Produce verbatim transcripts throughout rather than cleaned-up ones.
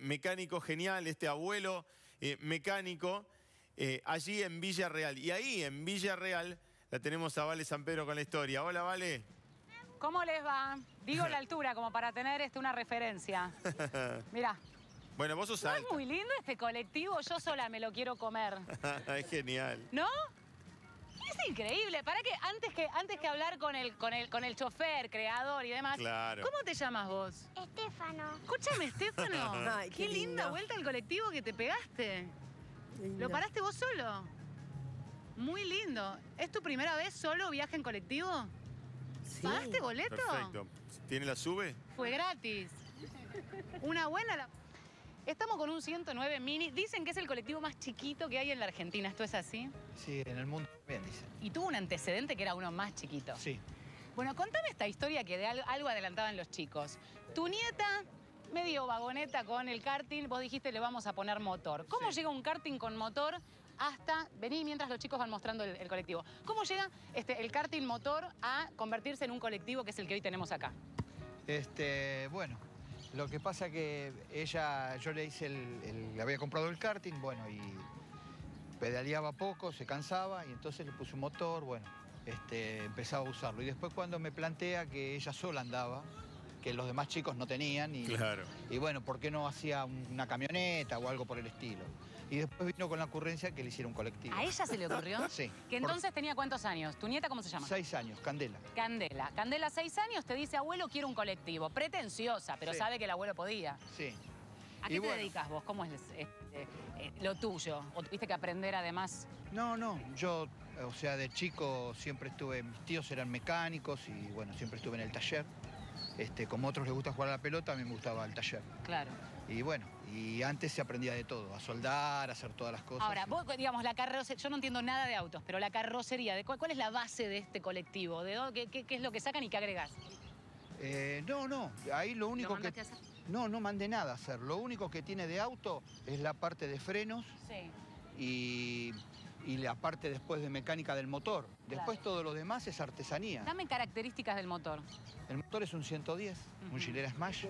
mecánico genial, este abuelo eh, mecánico, eh, allí en Villarreal. Y ahí, en Villarreal, la tenemos a Vale San Pedro con la historia. Hola, Vale. ¿Cómo les va? Digo la altura como para tener este, una referencia. Mirá. Bueno, vos sos ¿No alta. es muy lindo este colectivo? Yo sola me lo quiero comer. Es genial. ¿No? Es increíble. ¿Para qué? Antes que, antes que hablar con el, con, el, con el chofer, creador y demás. Claro. ¿Cómo te llamas vos? Estefano. Escúchame, Estefano. Ay, qué qué linda lindo. vuelta al colectivo que te pegaste. Lindo. ¿Lo paraste vos solo? Muy lindo. ¿Es tu primera vez solo viaje en colectivo? Sí. ¿Pagaste boleto? Perfecto. ¿Tiene la sube? Fue gratis. Una buena... La... Estamos con un ciento nueve Mini. Dicen que es el colectivo más chiquito que hay en la Argentina. ¿Esto es así? Sí, en el mundo también dicen. Y tuvo un antecedente que era uno más chiquito. Sí. Bueno, contame esta historia que de algo, algo adelantaban los chicos. Tu nieta, medio vagoneta con el karting, vos dijiste le vamos a poner motor. ¿Cómo Sí. llega un karting con motor hasta... Vení mientras los chicos van mostrando el, el colectivo. ¿Cómo llega este, el karting motor a convertirse en un colectivo que es el que hoy tenemos acá? Este, bueno, lo que pasa que ella, yo le hice el, el- le había comprado el karting, bueno, y pedaleaba poco, se cansaba, y entonces le puse un motor, bueno, este, empezaba a usarlo. Y después cuando me plantea que ella sola andaba, que los demás chicos no tenían, y, Claro. y bueno, ¿por qué no hacía un- una camioneta o algo por el estilo? Y después vino con la ocurrencia que le hiciera un colectivo. ¿A ella se le ocurrió? Sí. Que por entonces tenía cuántos años. ¿Tu nieta cómo se llama? Seis años, Candela. Candela. Candela, seis años, te dice, abuelo, quiero un colectivo. Pretenciosa, pero Sí. sabe que el abuelo podía. Sí. ¿A Y qué te bueno. dedicas vos? ¿Cómo es este, eh, lo tuyo? ¿O tuviste que aprender además? No, no, yo, o sea, de chico siempre estuve, mis tíos eran mecánicos y bueno, siempre estuve en el taller. Este, como a otros les gusta jugar a la pelota, a mí me gustaba el taller. Claro. Y bueno, y antes se aprendía de todo, a soldar, a hacer todas las cosas. Ahora, vos, digamos, la carrocería, yo no entiendo nada de autos, pero la carrocería, ¿de cuál, cuál es la base de este colectivo? ¿De dónde- qué, qué- qué es lo que sacan y qué agregás? Eh, no, no, ahí lo único ¿Lo que... mandaste a hacer? No, no mandé nada a hacer. Lo único que tiene de auto es la parte de frenos Sí. y, y la parte después de mecánica del motor. Después Claro. todo lo demás es artesanía. Dame características del motor. El motor es un ciento diez, Ujú. un Gilera Smash.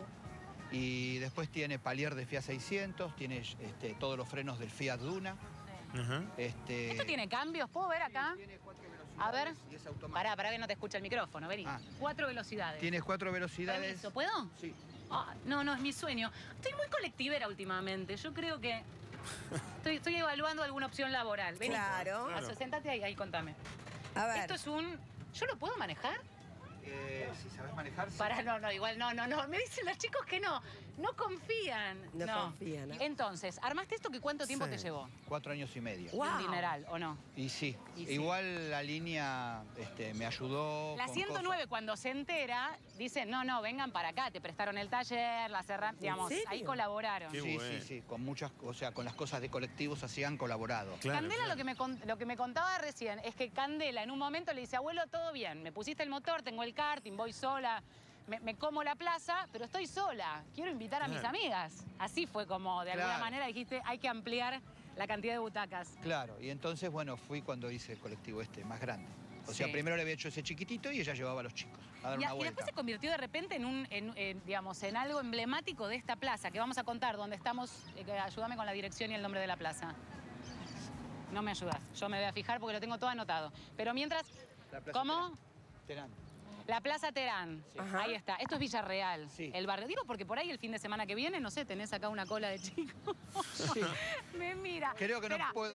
Y después tiene palier de Fiat seiscientos, tiene este, todos los frenos del Fiat Duna. Ajá. Este, ¿Esto tiene cambios? ¿Puedo ver acá? Tiene cuatro velocidades A ver. y es automático. Pará, pará que no te escucha el micrófono, vení. Ah. Cuatro velocidades. Tiene cuatro velocidades. Permiso, ¿puedo? Sí. Ah, no, no, es mi sueño. Estoy muy colectivera últimamente. Yo creo que estoy, estoy evaluando alguna opción laboral. Vení. Claro. Ah, sentate ahí, ahí, contame. A ver. Esto es un... ¿Yo lo puedo manejar? Eh, si sabes manejar, sí. Para, no, no, igual no, no, no. Me dicen los chicos que no. No confían. No confían, ¿no? Entonces, ¿armaste esto que cuánto tiempo Sí. te llevó? Cuatro años y medio. Guau. Un dineral, ¿o no? Y sí, Y sí. igual la línea este, me ayudó. La con ciento nueve cosas. cuando se entera, dice, no, no, vengan para acá, te prestaron el taller, la cerraron, digamos, serio? ahí colaboraron. Qué Sí, bueno. sí, sí, con muchas, o sea, con las cosas de colectivos así han colaborado. Claro, Candela claro. Lo, que me, con- lo que me contaba recién es que Candela en un momento le dice, abuelo, todo bien, me pusiste el motor, tengo el karting, voy sola, me, me como la plaza, pero estoy sola, quiero invitar a mis Claro. amigas. Así fue como, de alguna Claro. manera dijiste, hay que ampliar la cantidad de butacas. Claro, y entonces, bueno, fui cuando hice el colectivo este más grande. O sea, Sí. primero le había hecho ese chiquitito y ella llevaba a los chicos a dar Y, una y vuelta. después se convirtió de repente en, un, en, en, digamos, en algo emblemático de esta plaza, que vamos a contar dónde estamos. Eh, que ayúdame con la dirección y el nombre de la plaza. No me ayudas, yo me voy a fijar porque lo tengo todo anotado. Pero mientras, La Plaza ¿cómo? Terán. La Plaza Terán. Ajá. Ahí está. Esto es Villarreal. Sí. El barrio. Digo porque por ahí el fin de semana que viene, no sé, tenés acá una cola de chicos. Sí. Me mira. Creo que no Esperá. puedo